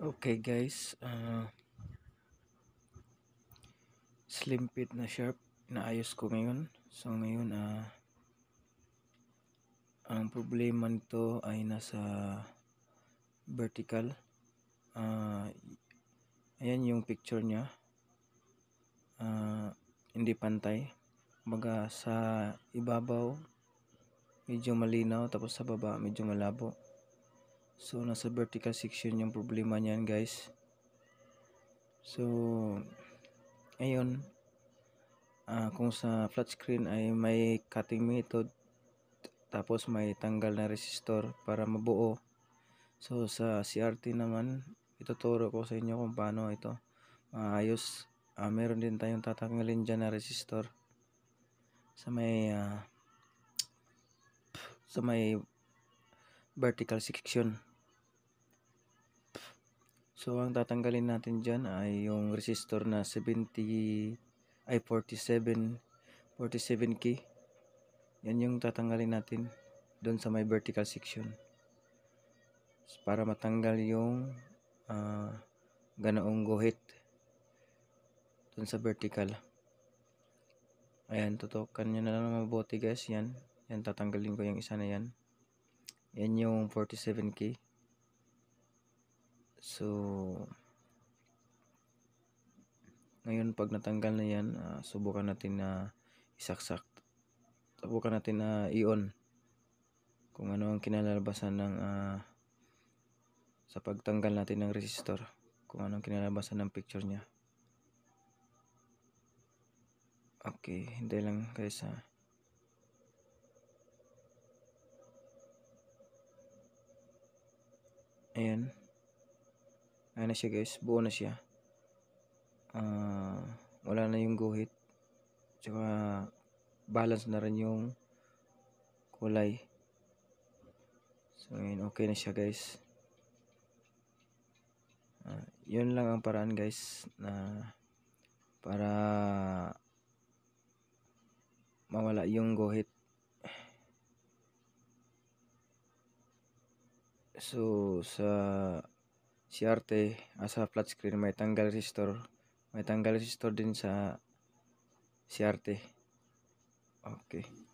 Okay guys, slim fit na sharp inaayos ko ngayon. So ngayon ang problema nito ay nasa vertical. Ayan yung picture niya. Hindi pantay. Kumbaga sa ibabaw medyo malinaw, tapos sa baba medyo malabo. So nasa vertical section yung problema niyan guys. So ngayon kung sa flat screen ay may cutting method, tapos may tanggal na resistor para mabuo. So sa CRT naman, ituturo ko sa inyo kung paano ito maayos. Meron din tayong tatanggalin dyan na resistor sa may vertical section. So ang tatanggalin natin dyan ay yung resistor na 47 k. Yan yung tatanggalin natin doon sa may vertical section para matanggal yung ganoong guhit doon sa vertical. Ayan, tutukan nyo na lang mabuti guys. Yan tatanggalin ko yung isa na yan. Yan yung 47k. So ngayon pag natanggal na yan, subukan natin na isaksak. Subukan natin na i-on kung ano ang kinalalabasan ng sa pagtanggal natin ng resistor, kung anong kinalalabasan ng picture niya. Okay, hintay lang guys Ayan. Ayan na siya guys, buo na siya. Wala na yung guhit, tsaka balance na rin yung kulay. So ngayon okay na siya guys. Yun lang ang paraan guys na para mawala yung guhit. So sa CRT, sa flat screen may tanggal resistor. May tanggal resistor din sa CRT. Okay.